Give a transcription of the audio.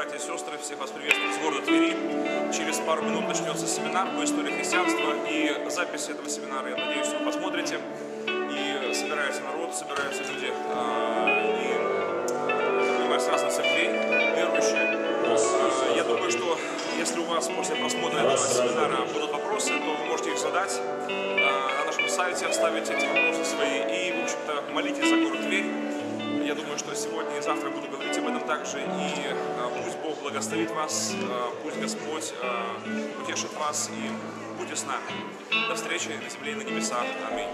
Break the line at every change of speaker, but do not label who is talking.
братья и сестры, всех вас приветствую с города Твери. Через пару минут начнется семинар по истории христианства, и запись этого семинара, я надеюсь, вы посмотрите. И собирается народ, собираются люди, с разных церквей, верующие. Я думаю, что если у вас после просмотра этого семинара будут вопросы, то вы можете их задать на нашем сайте, оставить эти вопросы свои и, в общем-то, молитесь за город Тверь. Я думаю, что сегодня и завтра буду говорить об этом также, и пусть Бог благословит вас, пусть Господь утешит вас, и будьте с нами. До встречи на земле и на небесах. Аминь.